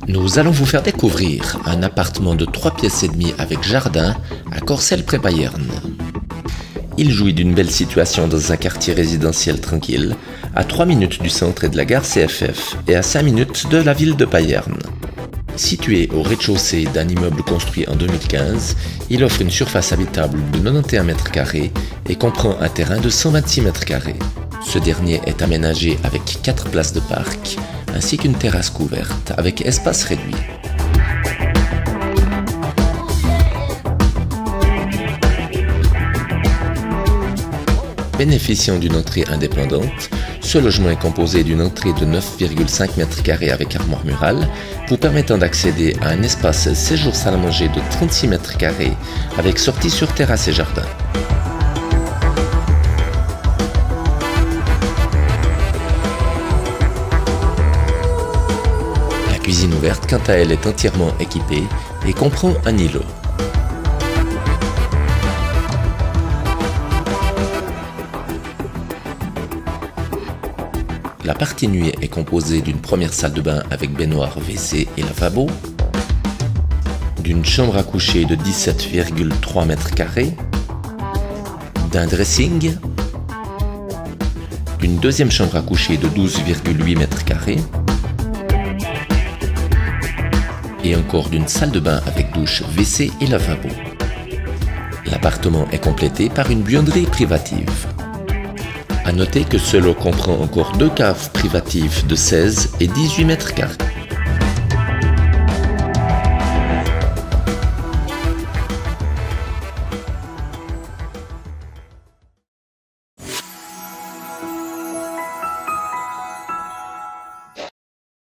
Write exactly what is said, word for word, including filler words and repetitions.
Nous allons vous faire découvrir un appartement de trois pièces et demie avec jardin à Corcelles-près-Payerne. Il jouit d'une belle situation dans un quartier résidentiel tranquille, à trois minutes du centre et de la gare C F F et à cinq minutes de la ville de Payerne. Situé au rez-de-chaussée d'un immeuble construit en deux mille quinze, il offre une surface habitable de quatre-vingt-onze mètres carrés et comprend un terrain de cent vingt-six mètres carrés. Ce dernier est aménagé avec quatre places de parc, ainsi qu'une terrasse couverte avec espace réduit. Bénéficiant d'une entrée indépendante, ce logement est composé d'une entrée de neuf virgule cinq mètres carrés avec armoire murale, vous permettant d'accéder à un espace séjour salle à manger de trente-six mètres carrés avec sortie sur terrasse et jardin. La cuisine ouverte, quant à elle, est entièrement équipée et comprend un îlot. La partie nuit est composée d'une première salle de bain avec baignoire, W C et lavabo, d'une chambre à coucher de dix-sept virgule trois mètres carrés, d'un dressing, d'une deuxième chambre à coucher de douze virgule huit mètres carrés et encore d'une salle de bain avec douche, W C et lavabo. L'appartement est complété par une buanderie privative. A noter que ce lot comprend encore deux caves privatives de seize et dix-huit mètres carrés.